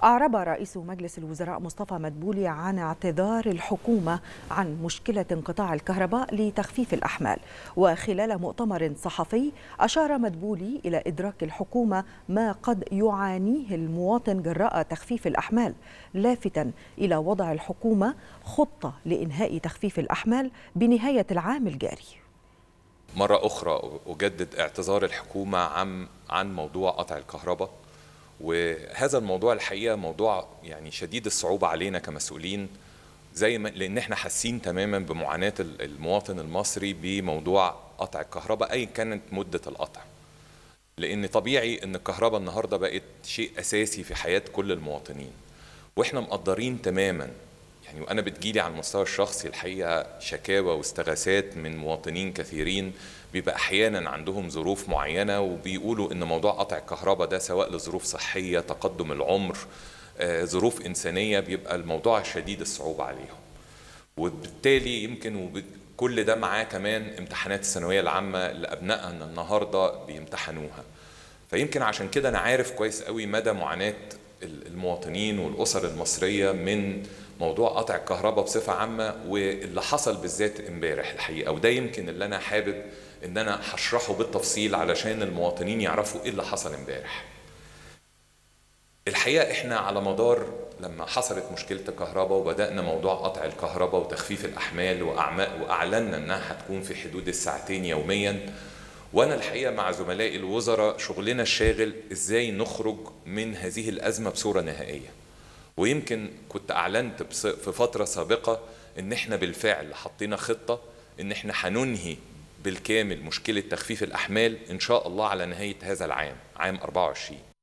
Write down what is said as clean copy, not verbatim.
أعرب رئيس مجلس الوزراء مصطفى مدبولي عن اعتذار الحكومة عن مشكلة انقطاع الكهرباء لتخفيف الأحمال. وخلال مؤتمر صحفي أشار مدبولي إلى إدراك الحكومة ما قد يعانيه المواطن جراء تخفيف الأحمال، لافتاً إلى وضع الحكومة خطة لإنهاء تخفيف الأحمال بنهاية العام الجاري. مرة أخرى أجدد اعتذار الحكومة عن موضوع قطع الكهرباء، وهذا الموضوع الحقيقة موضوع يعني شديد الصعوبة علينا كمسؤولين، لأن احنا حاسين تماما بمعاناة المواطن المصري بموضوع قطع الكهرباء أي كانت مدة القطع، لأن طبيعي أن الكهرباء النهاردة بقت شيء أساسي في حياة كل المواطنين، واحنا مقدرين تماما يعني. وأنا بتجيلي على المستوى الشخصي الحقيقة شكاوى واستغاثات من مواطنين كثيرين بيبقى أحيانا عندهم ظروف معينة وبيقولوا إن موضوع قطع الكهرباء ده سواء لظروف صحية، تقدم العمر، ظروف إنسانية، بيبقى الموضوع شديد الصعوبة عليهم. وبالتالي يمكن كل ده معاه كمان امتحانات الثانوية العامة اللي أبنائنا النهاردة بيمتحنوها. فيمكن عشان كده أنا عارف كويس قوي مدى معاناة المواطنين والأسر المصرية من موضوع قطع الكهرباء بصفة عامة، واللي حصل بالذات امبارح الحقيقة. وده يمكن اللي أنا حابب إن أنا هشرحه بالتفصيل علشان المواطنين يعرفوا إيه اللي حصل امبارح. الحقيقة إحنا على مدار لما حصلت مشكلة الكهرباء وبدأنا موضوع قطع الكهرباء وتخفيف الأحمال وأعلنا إنها هتكون في حدود الساعتين يومياً، وأنا الحقيقة مع زملائي الوزراء شغلنا الشاغل إزاي نخرج من هذه الأزمة بصورة نهائية. ويمكن كنت أعلنت في فترة سابقة إن إحنا بالفعل حطينا خطة إن إحنا هننهي بالكامل مشكلة تخفيف الأحمال إن شاء الله على نهاية هذا العام، عام 24.